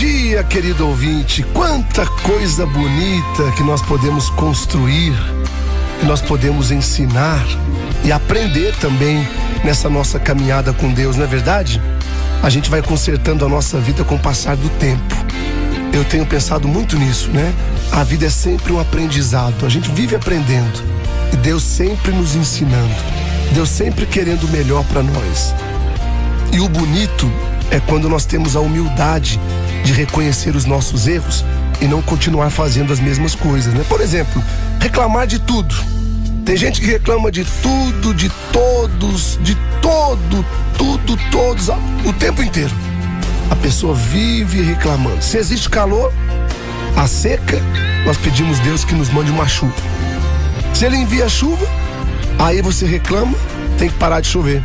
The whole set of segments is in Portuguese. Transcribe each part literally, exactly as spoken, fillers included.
dia, querido ouvinte. Quanta coisa bonita que nós podemos construir, que nós podemos ensinar e aprender também nessa nossa caminhada com Deus, não é verdade? A gente vai consertando a nossa vida com o passar do tempo. Eu tenho pensado muito nisso, né? A vida é sempre um aprendizado, a gente vive aprendendo e Deus sempre nos ensinando, Deus sempre querendo o melhor para nós. E o bonito é quando nós temos a humildade de reconhecer os nossos erros e não continuar fazendo as mesmas coisas, né? Por exemplo, reclamar de tudo. Tem gente que reclama de tudo, de todos, de todo, tudo, todos, o tempo inteiro. A pessoa vive reclamando. Se existe calor, a seca, nós pedimos a Deus que nos mande uma chuva. Se Ele envia chuva, aí você reclama, tem que parar de chover.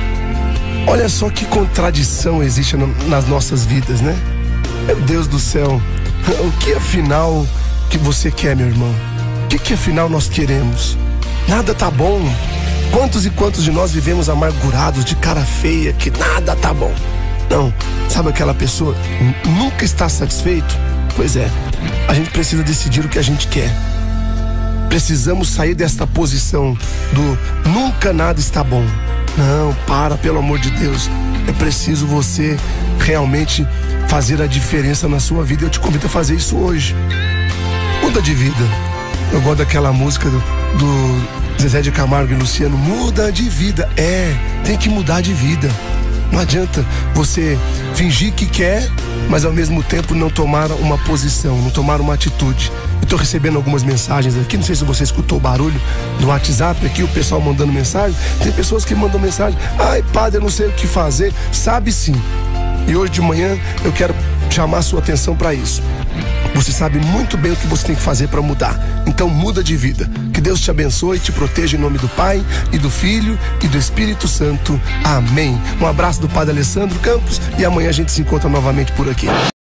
Olha só que contradição existe nas nossas vidas, né? Meu Deus do céu, o que afinal que você quer, meu irmão? O que, que afinal nós queremos? Nada tá bom. Quantos e quantos de nós vivemos amargurados, de cara feia, que nada tá bom? Não, sabe aquela pessoa nunca está satisfeito? Pois é, a gente precisa decidir o que a gente quer. Precisamos sair desta posição do nunca nada está bom. Não, para, pelo amor de Deus. É preciso você realmente fazer a diferença na sua vida. Eu te convido a fazer isso hoje. Muda de vida. Eu gosto daquela música do, do Zezé de Camargo e Luciano. Muda de vida. É, tem que mudar de vida. Não adianta você fingir que quer, mas ao mesmo tempo não tomar uma posição, não tomar uma atitude. Eu tô recebendo algumas mensagens aqui, não sei se você escutou o barulho do WhatsApp aqui, o pessoal mandando mensagem. Tem pessoas que mandam mensagem: ai, padre, eu não sei o que fazer. Sabe sim. E hoje de manhã eu quero chamar a sua atenção para isso. Você sabe muito bem o que você tem que fazer para mudar. Então muda de vida. Que Deus te abençoe e te proteja em nome do Pai e do Filho e do Espírito Santo. Amém. Um abraço do Padre Alessandro Campos e amanhã a gente se encontra novamente por aqui.